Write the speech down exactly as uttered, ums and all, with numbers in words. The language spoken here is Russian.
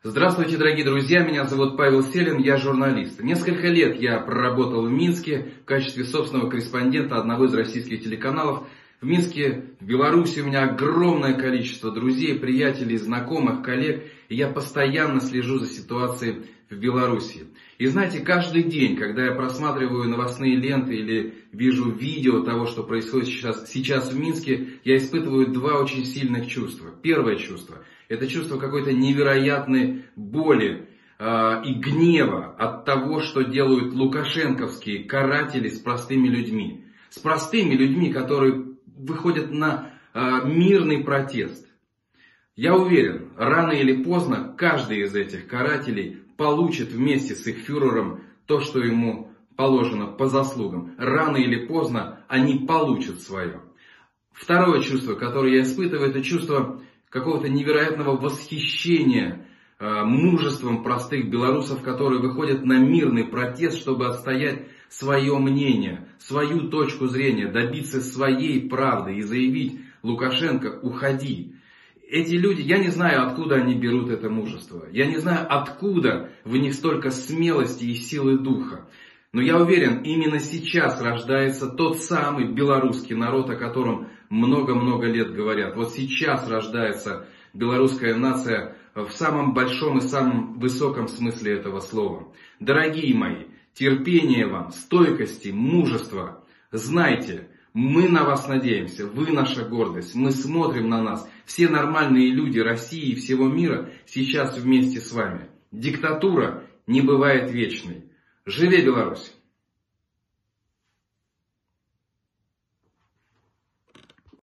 Здравствуйте, дорогие друзья, меня зовут Павел Селин, я журналист. Несколько лет я проработал в Минске в качестве собственного корреспондента одного из российских телеканалов. В Минске, в Беларуси у меня огромное количество друзей, приятелей, знакомых, коллег. И я постоянно слежу за ситуацией в Беларуси. И знаете, каждый день, когда я просматриваю новостные ленты или вижу видео того, что происходит сейчас, сейчас в Минске, я испытываю два очень сильных чувства. Первое чувство – это чувство какой-то невероятной боли э, и гнева от того, что делают лукашенковские каратели с простыми людьми. С простыми людьми, которые выходят на э, мирный протест. Я уверен, рано или поздно каждый из этих карателей получит вместе с их фюрером то, что ему положено по заслугам. Рано или поздно они получат свое. Второе чувство, которое я испытываю, это чувство какого-то невероятного восхищения э, мужеством простых белорусов, которые выходят на мирный протест, чтобы отстоять свое мнение, свою точку зрения, добиться своей правды и заявить: Лукашенко, уходи. Эти люди, я не знаю, откуда они берут это мужество. Я не знаю, откуда в них столько смелости и силы духа. Но я уверен, именно сейчас рождается тот самый белорусский народ, о котором много-много лет говорят. Вот сейчас рождается белорусская нация в самом большом и самом высоком смысле этого слова. Дорогие мои, терпения вам, стойкости, мужества. Знайте, мы на вас надеемся, вы наша гордость, мы смотрим на нас. Все нормальные люди России и всего мира сейчас вместе с вами. Диктатура не бывает вечной. Живи Беларусь!